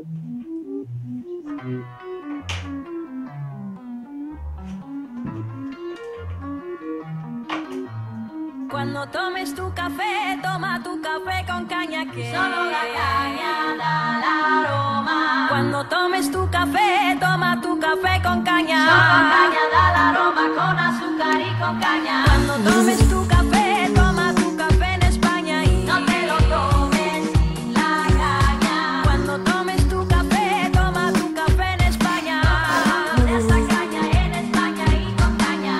Cuando tomes tu café, toma tu café con caña que solo la caña da el aroma. Cuando tomes tu café, toma tu café con caña. Solo caña da el aroma, con azúcar y con caña. Cuando tomes tu café, toma tu café en España y no te lo tomes sin la caña. Cuando tomes tu café, toma tu café en España. De esa caña en España y con caña.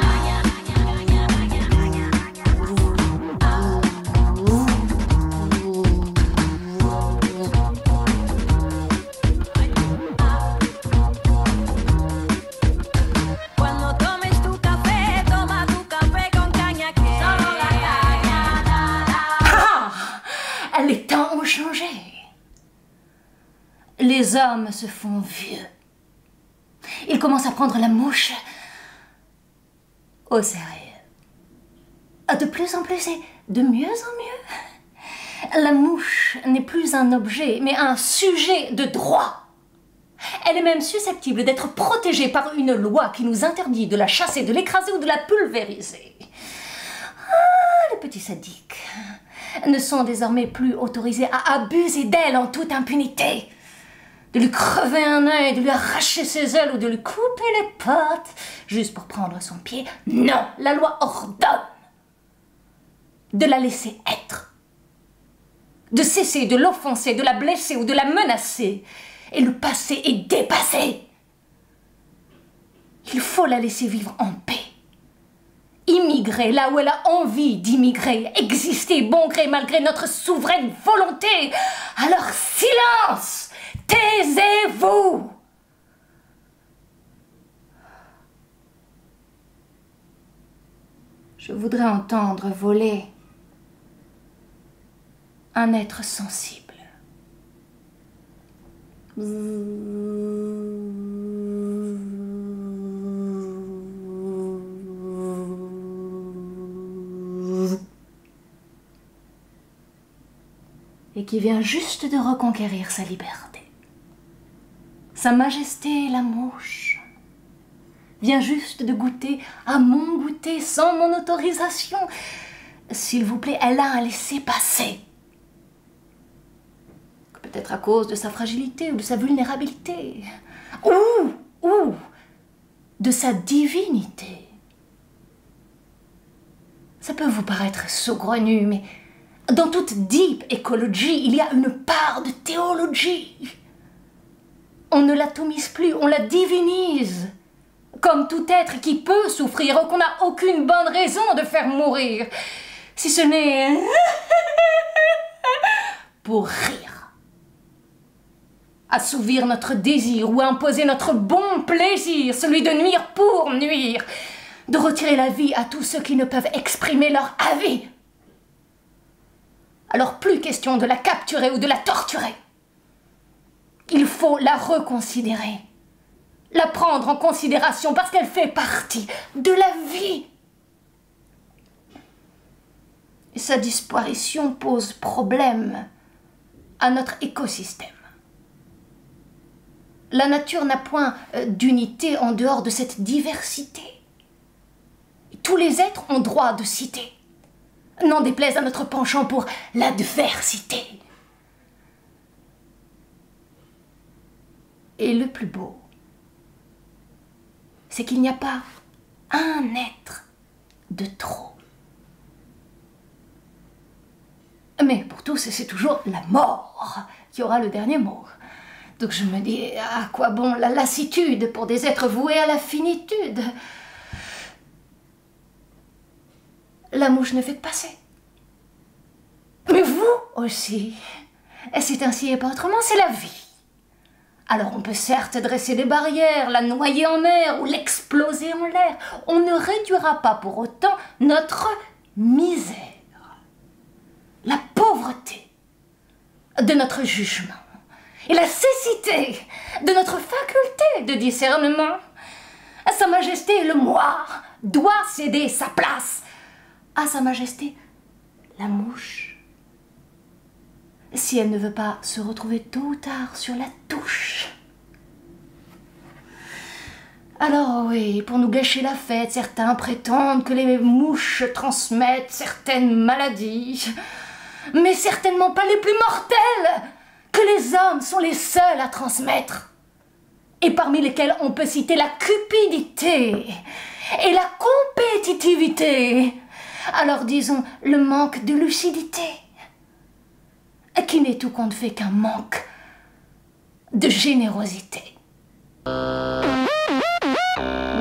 Cuando tomes tu café, toma tu café con caña que Solo la caña da Ah, les temps ont changé. Les hommes se font vieux. Ils commencent à prendre la mouche au sérieux. De plus en plus et de mieux en mieux. La mouche n'est plus un objet, mais un sujet de droit. Elle est même susceptible d'être protégée par une loi qui nous interdit de la chasser, de l'écraser ou de la pulvériser. Ah, les petits sadiques ne sont désormais plus autorisés à abuser d'elle en toute impunité. De lui crever un œil, de lui arracher ses ailes ou de lui couper les pattes juste pour prendre son pied. Non, la loi ordonne de la laisser être, de cesser de l'offenser, de la blesser ou de la menacer. Et le passé est dépassé. Il faut la laisser vivre en paix. Immigrer là où elle a envie d'immigrer, exister bon gré malgré notre souveraine volonté. Alors silence, taisez-vous. Je voudrais entendre voler un être sensible. Et qui vient juste de reconquérir sa liberté. Sa Majesté la mouche vient juste de goûter à mon goûter sans mon autorisation. S'il vous plaît, elle a un laissez-passer. Peut-être à cause de sa fragilité ou de sa vulnérabilité. Ou de sa divinité. Ça peut vous paraître saugrenu, mais dans toute deep écologie, il y a une part de théologie. On ne l'atomise plus, on la divinise. Comme tout être qui peut souffrir ou qu'on n'a aucune bonne raison de faire mourir. Si ce n'est pour rire. Assouvir notre désir ou imposer notre bon plaisir, celui de nuire pour nuire. De retirer la vie à tous ceux qui ne peuvent exprimer leur avis. Alors plus question de la capturer ou de la torturer. Il faut la reconsidérer. La prendre en considération parce qu'elle fait partie de la vie. Et sa disparition pose problème à notre écosystème. La nature n'a point d'unité en dehors de cette diversité. Tous les êtres ont droit de citer. N'en déplaise à notre penchant pour l'adversité. Et le plus beau, c'est qu'il n'y a pas un être de trop. Mais pour tous, c'est toujours la mort qui aura le dernier mot. Donc je me dis, à quoi bon la lassitude pour des êtres voués à la finitude? La mouche ne fait que passer. Mais vous aussi. C'est ainsi et pas autrement, c'est la vie. Alors on peut certes dresser des barrières, la noyer en mer ou l'exploser en l'air. On ne réduira pas pour autant notre misère, la pauvreté de notre jugement et la cécité de notre faculté de discernement. Sa Majesté le moi doit céder sa place à Sa Majesté la mouche. si elle ne veut pas se retrouver tôt ou tard sur la touche. Alors oui, pour nous gâcher la fête, certains prétendent que les mouches transmettent certaines maladies, mais certainement pas les plus mortelles, que les hommes sont les seuls à transmettre, et parmi lesquels on peut citer la cupidité et la compétitivité, alors disons le manque de lucidité, qui n'est tout compte fait qu'un manque de générosité.